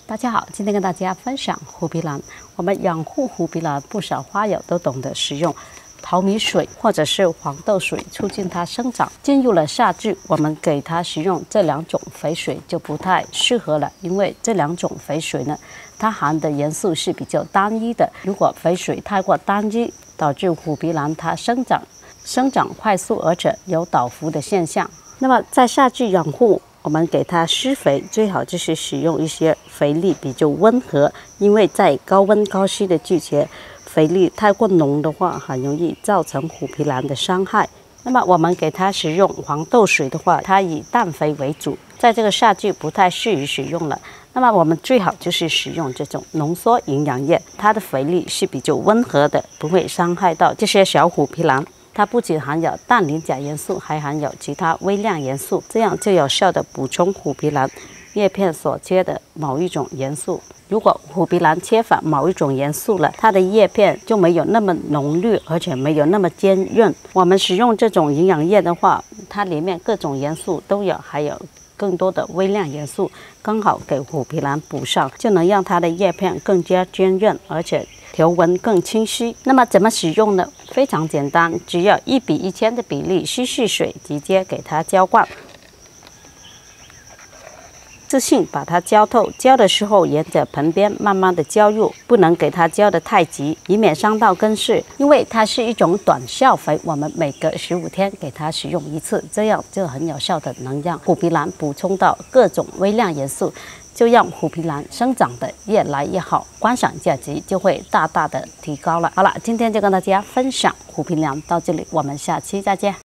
大家好，今天跟大家分享虎皮兰。我们养护虎皮兰，不少花友都懂得使用淘米水或者是黄豆水，促进它生长。进入了夏季，我们给它使用这两种肥水就不太适合了，因为这两种肥水呢，它含的元素是比较单一的。如果肥水太过单一，导致虎皮兰它生长快速，而且有倒伏的现象。那么在夏季养护，我们给它施肥，最好就是使用一些肥力比较温和，因为在高温高湿的季节，肥力太过浓的话，很容易造成虎皮兰的伤害。那么我们给它使用黄豆水的话，它以氮肥为主，在这个夏季不太适宜使用了。那么我们最好就是使用这种浓缩营养液，它的肥力是比较温和的，不会伤害到这些小虎皮兰。它不仅含有氮磷钾元素，还含有其他微量元素，这样就有效的补充虎皮兰叶片所缺的某一种元素。如果虎皮兰缺乏某一种元素了，它的叶片就没有那么浓绿，而且没有那么坚韧。我们使用这种营养液的话，它里面各种元素都有，还有更多的微量元素，刚好给虎皮兰补上，就能让它的叶片更加坚韧，而且条纹更清晰。那么怎么使用呢？非常简单，只要1:1000的比例稀释水，直接给它浇灌。自信把它浇透，浇的时候沿着盆边慢慢的浇入，不能给它浇得太急，以免伤到根系。因为它是一种短效肥，我们每隔15天给它使用一次，这样就很有效的能让虎皮兰补充到各种微量元素，就让虎皮兰生长得越来越好，观赏价值就会大大的提高了。好了，今天就跟大家分享虎皮兰到这里，我们下期再见。